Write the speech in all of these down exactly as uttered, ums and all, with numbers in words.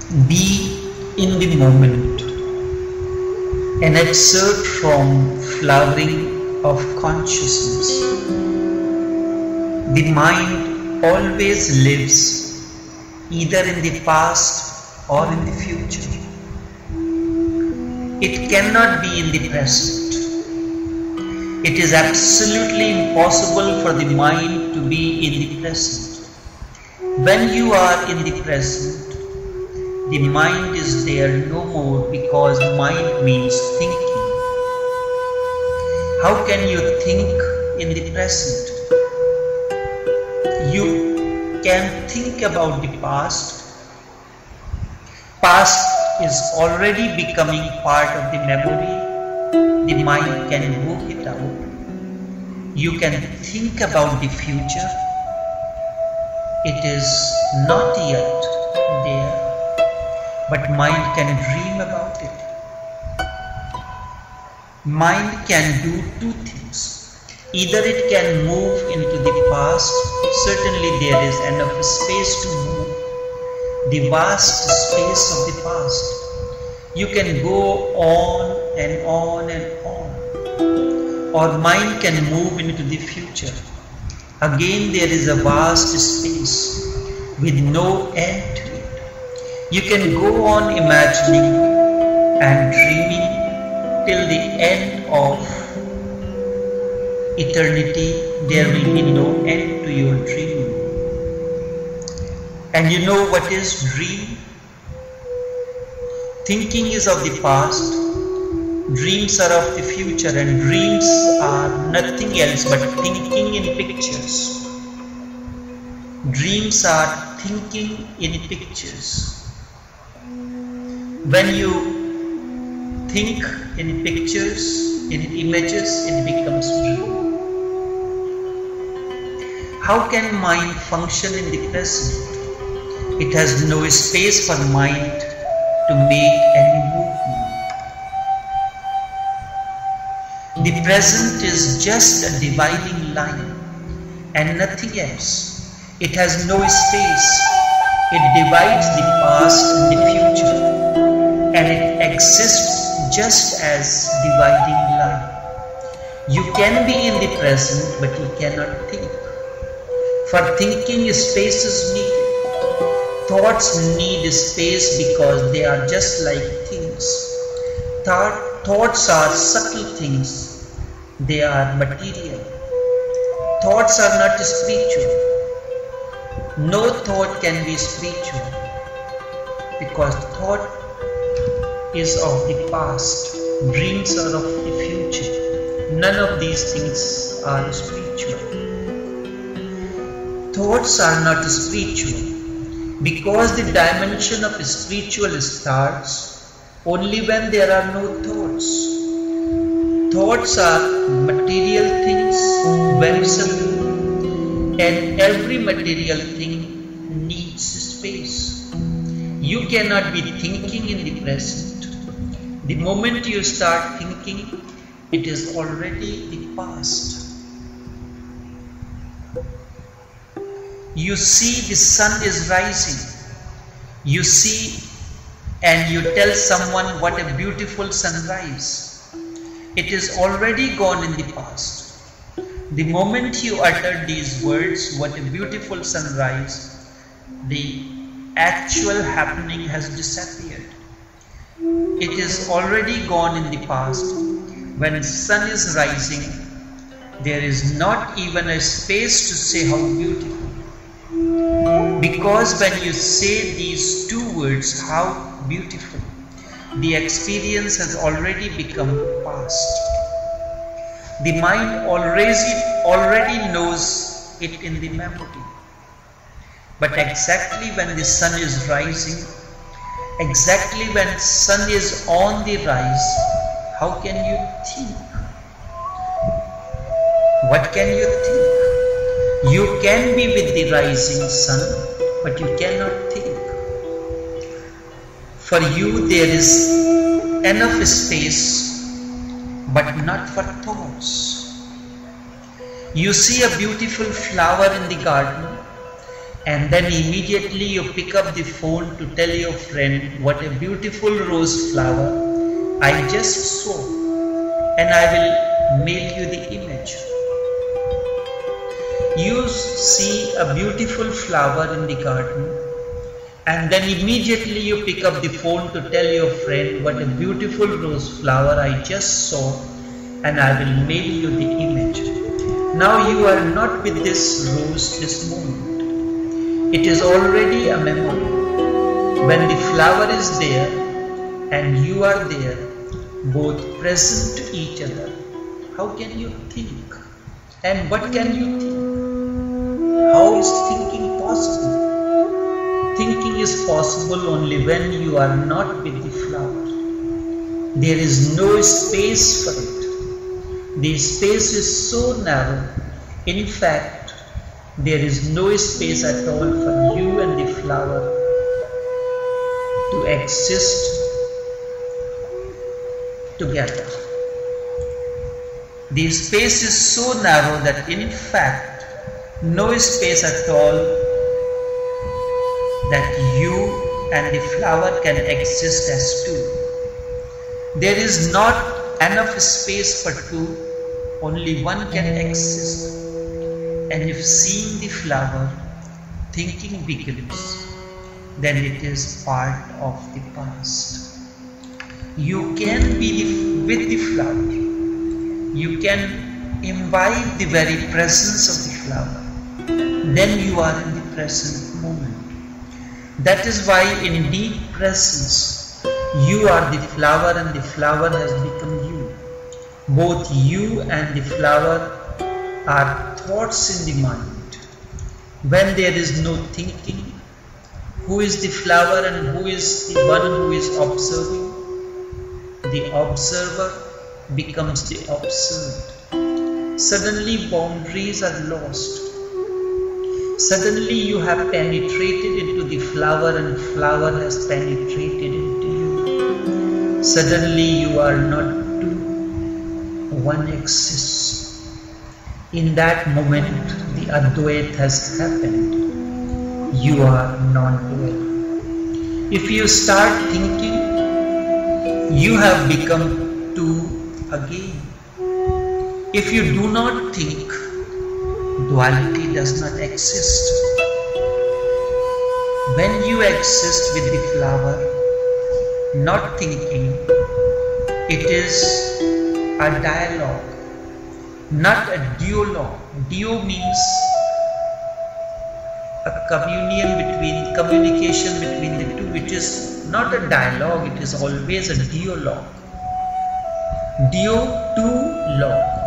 Be in the moment. An excerpt from Flowering of Consciousness. The mind always lives either in the past or in the future. It cannot be in the present. It is absolutely impossible for the mind to be in the present. When you are in the present, the mind is there no more, because mind means thinking. How can you think in the present? You can think about the past. Past is already becoming part of the memory. The mind can move it out. You can think about the future. It is not yet there, but mind can dream about it. Mind can do two things. Either it can move into the past. Certainly there is enough space to move. The vast space of the past. You can go on and on and on. Or mind can move into the future. Again there is a vast space with no end to it. You can go on imagining and dreaming till the end of eternity. There will be no end to your dreaming. And you know what is dream? Thinking is of the past, dreams are of the future, and dreams are nothing else but thinking in pictures. Dreams are thinking in pictures. When you think in pictures, in images, it becomes dream. How can mind function in the present? It has no space for mind to make any movement. The present is just a dividing line and nothing else. It has no space. It divides the past and the future, and it exists just as dividing line. You can be in the present, but you cannot think. For thinking, space is needed. Thoughts need space because they are just like things. Thought, thoughts are subtle things. They are material. Thoughts are not spiritual. No thought can be spiritual, because thought is of the past. Dreams are of the future. None of these things are spiritual. Thoughts are not spiritual, because the dimension of spiritual starts only when there are no thoughts. Thoughts are material things, very simple, and every material thing needs space. You cannot be thinking in the present. The moment you start thinking, it is already the past. You see the sun is rising. You see and you tell someone what a beautiful sunrise. It is already gone in the past. The moment you utter these words, what a beautiful sunrise, the actual happening has disappeared. It is already gone in the past. When sun is rising, there is not even a space to say how beautiful. Because when you say these two words, how beautiful, the experience has already become past. The mind already, already knows it in the memory. But exactly when the sun is rising, exactly when sun is on the rise, how can you think? What can you think? You can be with the rising sun, but you cannot think. For you there is enough space, but not for thoughts. You see a beautiful flower in the garden. and then immediately you pick up the phone to tell your friend what a beautiful rose flower I just saw, and I will mail you the image. You see a beautiful flower in the garden, and then immediately you pick up the phone to tell your friend what a beautiful rose flower I just saw, and I will mail you the image. Now you are not with this rose this moment. It is already a memory. When the flower is there and you are there, both present to each other, how can you think? And what can you think? How is thinking possible? Thinking is possible only when you are not with the flower. There is no space for it. The space is so narrow. In fact, there is no space at all for you and the flower to exist together. The space is so narrow that in fact, no space at all that you and the flower can exist as two. There is not enough space for two, only one can exist. And if seeing the flower, thinking begins, then it is part of the past. You can be the, with the flower. You can imbibe the very presence of the flower. Then you are in the present moment. That is why in deep presence, you are the flower and the flower has become you. Both you and the flower are thoughts in the mind. When there is no thinking, who is the flower and who is the one who is observing? The observer becomes the observed. Suddenly boundaries are lost. Suddenly you have penetrated into the flower and flower has penetrated into you. Suddenly you are not two, one exists. In that moment the Advait has happened. You are non-dual. If you start thinking, you have become two again. If you do not think, duality does not exist. When you exist with the flower, not thinking, it is a dialogue, not a duologue. Duo means a communion between, communication between the two. It is not a dialogue, it is always a duologue. Duo, two, log.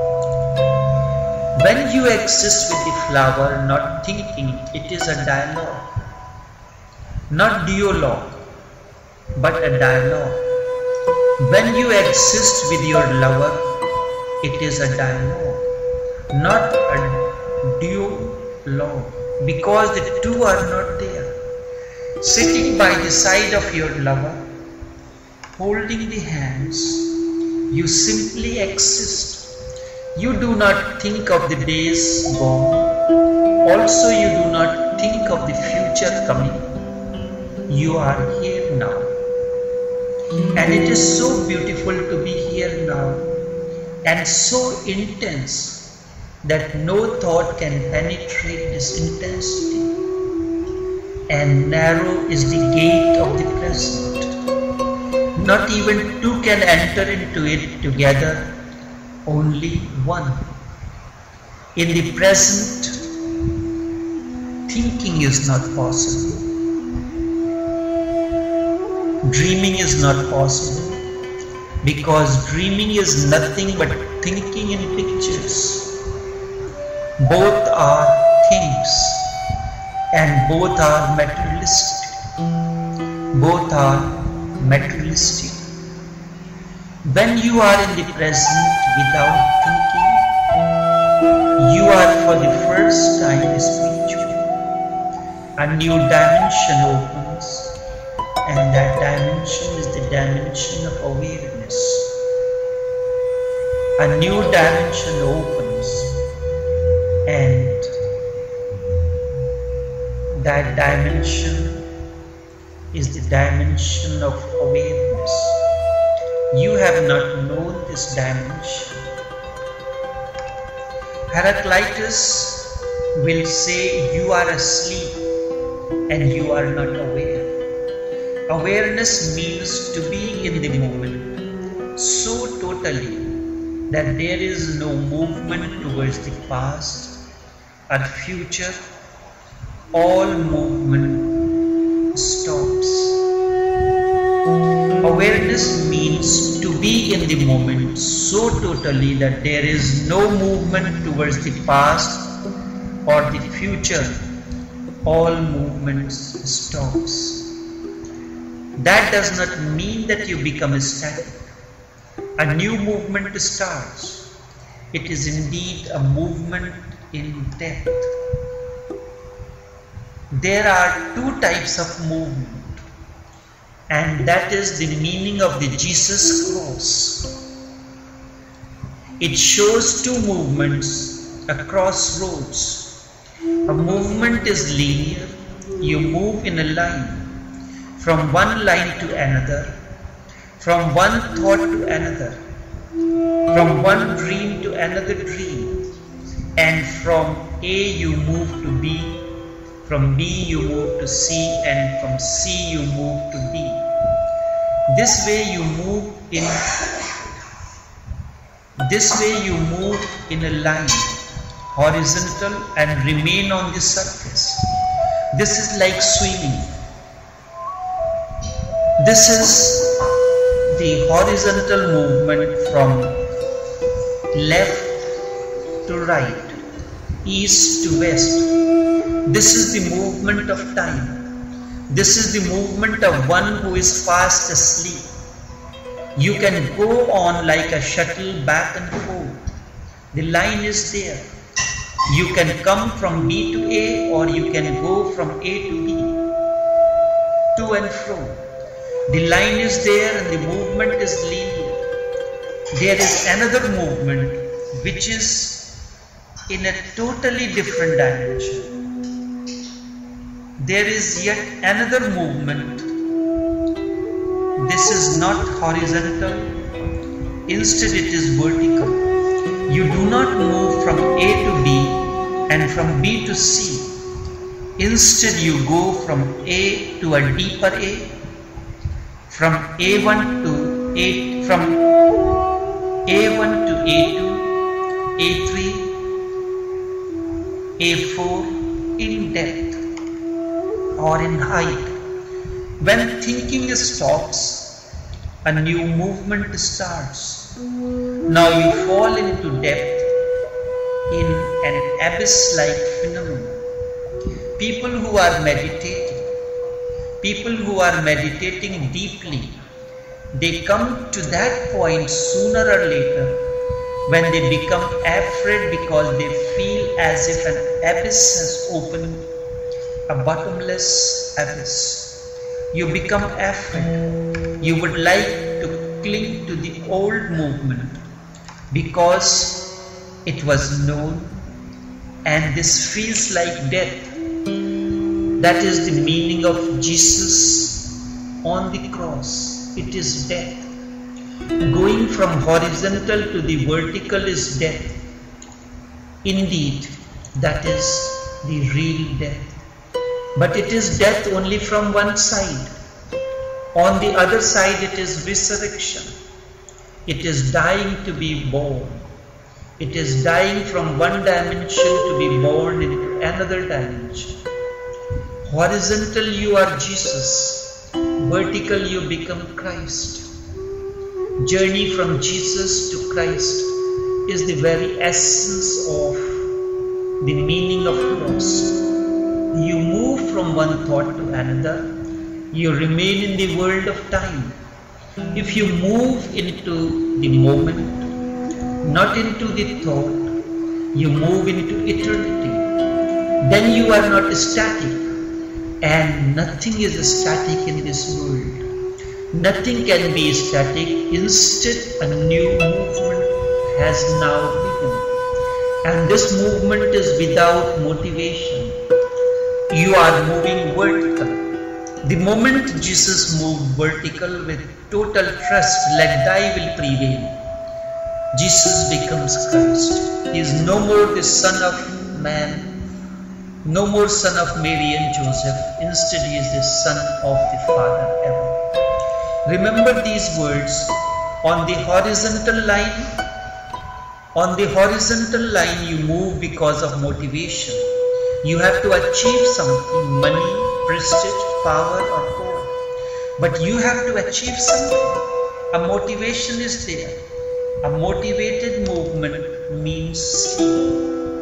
When you exist with the flower, not thinking, it is a dialogue. Not duologue, but a dialogue. When you exist with your lover, it is a dialogue, not a duologue, because the two are not there. Sitting by the side of your lover, holding the hands, you simply exist. You do not think of the days gone. Also, you do not think of the future coming. You are here now. And it is so beautiful to be here now, and so intense that no thought can penetrate this intensity. And narrow is the gate of the present. Not even two can enter into it together, only one. In the present, thinking is not possible. Dreaming is not possible, because dreaming is nothing but thinking in pictures. Both are things, and both are materialistic. Both are materialistic. When you are in the present without thinking, you are for the first time spiritual. A new dimension opens, and that dimension is the dimension of awareness. A new dimension opens, and That dimension is the dimension of awareness. You have not known this dimension. Heraclitus will say you are asleep and you are not aware. Awareness means to be in the moment so totally that there is no movement towards the past or future. All movement stops. Awareness means to be in the moment so totally that there is no movement towards the past or the future. All movement stops. That does not mean that you become static. A new movement starts. It is indeed a movement in depth. There are two types of movement, and that is the meaning of the Jesus cross. It shows two movements across roads. A movement is linear. You move in a line from one line to another, from one thought to another, from one dream to another dream, and from A you move to B, from B you move to C, and from C you move to D. This way you move in this way you move in a line, horizontal, and remain on the surface. This is like swimming. This is the horizontal movement from left to right, east to west. This is the movement of time. This is the movement of one who is fast asleep. You can go on like a shuttle back and forth. The line is there. You can come from B to A, or you can go from A to B, to and fro. The line is there and the movement is linear. There is another movement which is in a totally different dimension. There is yet another movement. This is not horizontal, instead it is vertical. You do not move from A to B and from B to C. Instead you go from A to a deeper A, from A one to A, from A one to A two, A three, A four, in depth or in height. When thinking stops, a new movement starts. Now you fall into depth in an abyss-like phenomenon. People who are meditating, people who are meditating deeply, they come to that point sooner or later when they become afraid because they feel as if an abyss has opened, a bottomless abyss. You become afraid. You would like to cling to the old movement because it was known, and this feels like death. That is the meaning of Jesus on the cross. It is death. Going from horizontal to the vertical is death. Indeed, that is the real death. But it is death only from one side. On the other side it is resurrection. It is dying to be born. It is dying from one dimension to be born into another dimension. Horizontal you are Jesus. Vertical you become Christ. Journey from Jesus to Christ is the very essence of the meaning of cross. You move from one thought to another. You remain in the world of time. If you move into the moment, not into the thought, you move into eternity. Then you are not static, and nothing is static in this world. Nothing can be static. Instead, a new movement has now begun, and this movement is without motivation. you are moving vertical. The moment Jesus moved vertical with total trust, let thy will prevail, Jesus becomes Christ. He is no more the Son of Man, no more Son of Mary and Joseph. Instead, he is the Son of the Father ever. Remember these words. On the horizontal line, on the horizontal line you move because of motivation. You have to achieve something, money, prestige, power or power. But you have to achieve something. A motivation is there. A motivated movement means sleep.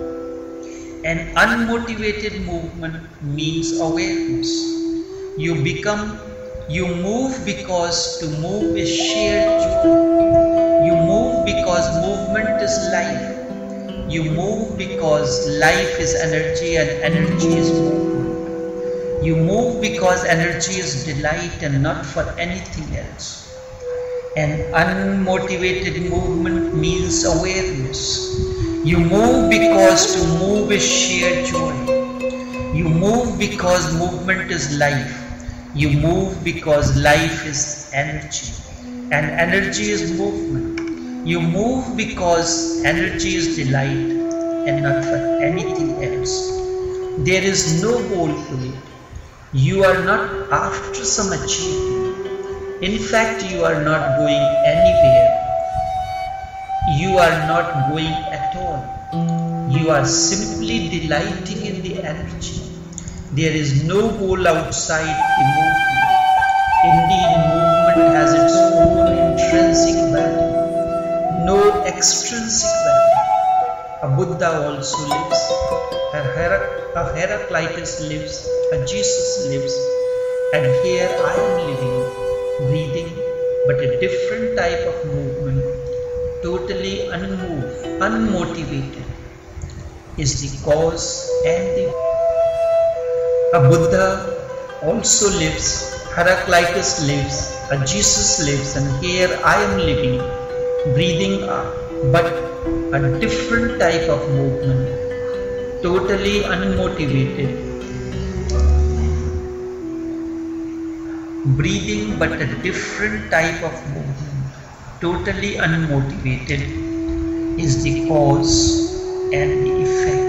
An unmotivated movement means awareness. You become, you move because to move is shared joy. You move because movement is life. You move because life is energy and energy is movement. You move because energy is delight and not for anything else. An unmotivated movement means awareness. You move because to move is sheer joy. You move because movement is life. You move because life is energy and energy is movement. You move because energy is delight and not for anything else. There is no goal to it. You are not after some achievement. In fact, you are not going anywhere. You are not going at all. You are simply delighting in the energy. There is no goal outside the movement. Indeed, movement has its own intrinsic value, no extrinsic value. A Buddha also lives, a, Herac a Heraclitus lives, a Jesus lives, and here I am living, breathing, but a different type of movement, totally unmoved, unmotivated, is the cause and the A Buddha also lives, Heraclitus lives, a Jesus lives, and here I am living, breathing, but a different type of movement, totally unmotivated, breathing but a different type of movement, totally unmotivated, is the cause and the effect.